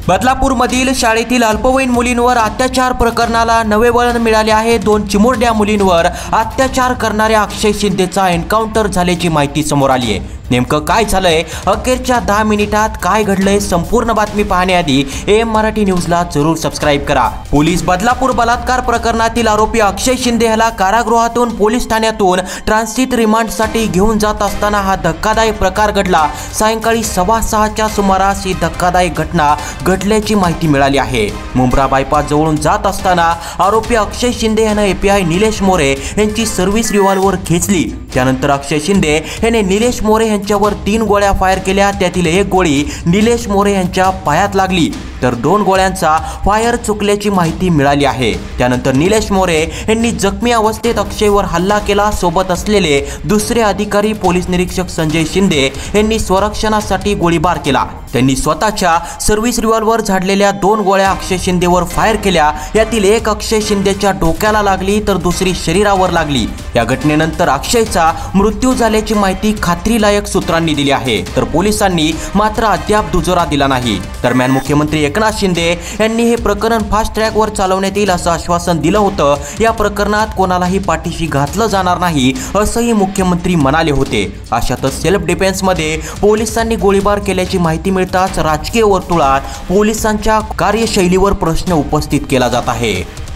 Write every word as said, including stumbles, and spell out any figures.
बदलापूरमधील शाळेतील अल्पवयीन मुलींवर अत्याचार प्रकरणाला नवे वळण मिळाले आहे। दोन चिमुरड्या मुलींवर अत्याचार करणाऱ्या अक्षय शिंदेचा एन्काउंटर झाल्याची माहिती समोर आली आहे। नेमकं काय झालंय, अखेरच्या दहा मिनिटात काय घडलंय, संपूर्ण बातमी पाहण्याआधी एम मराठी न्यूजला जरूर सबस्क्राइब करा। पोलीस बदलापूर बलात्कार प्रकरणातील आरोपी अक्षय शिंदे याला कारागृहातून पोलीस ठाण्यातून ट्रान्झिट रिमांडसाठी घेऊन जात असताना हा धक्कादायक प्रकार घडला। सायंकाळी सव्वा सहाच्या सुमारास ही धक्कादायक घटना घडल्याची माहिती मिळाली आहे। मुंब्रा बायपास जवळून जात असताना आरोपी अक्षय शिंदे याने एपीआय निलेश मोरे यांची सर्व्हिस रिव्हॉल्वर खेचली। त्यानंतर अक्षय शिंदे याने निलेश मोरे यांच्यावर तीन गोळ्या फायर केल्या। त्यातील एक गोळी निलेश मोरे यांच्या पायात लागली तर दोन गोळ्यांचा फायर चुकल्याची माहिती मिळाली आहे। त्यानंतर निलेश मोरे यांनी जखमी अवस्थेत अक्षयवर हल्ला केला। सोबत असलेले दुसरे अधिकारी पोलीस निरीक्षक संजय शिंदे यांनी स्वरक्षणासाठी गोळीबार केला। त्यांनी स्वतःच्या सर्व्हिस रिव्हॉल्वर झाडलेल्या दोन गोळ्या अक्षय शिंदेवर फायर केल्या। यातील एक अक्षय शिंदेच्या डोक्याला लागली तर दुसरी शरीरावर लागली। या घटनेनंतर अक्षयचा मृत्यू झाल्याची माहिती खात्रीलायक सूत्रांनी दिली आहे, तर पोलिसांनी मात्र अद्याप दुजोरा दिला नाही। दरम्यान मुख्यमंत्री एकनाथ शिंदे यांनी हे प्रकरण फास्ट ट्रॅकवर चालवण्यात येईल असं आश्वासन दिलं होतं। या प्रकरणात कोणालाही पाठीशी घातलं जाणार नाही असंही मुख्यमंत्री म्हणाले होते। अशातच सेल्फ डिफेन्समध्ये पोलिसांनी गोळीबार केल्याची माहिती मिळताच राजकीय वर्तुळात पोलिसांच्या कार्यशैलीवर प्रश्न उपस्थित केला जात आहे।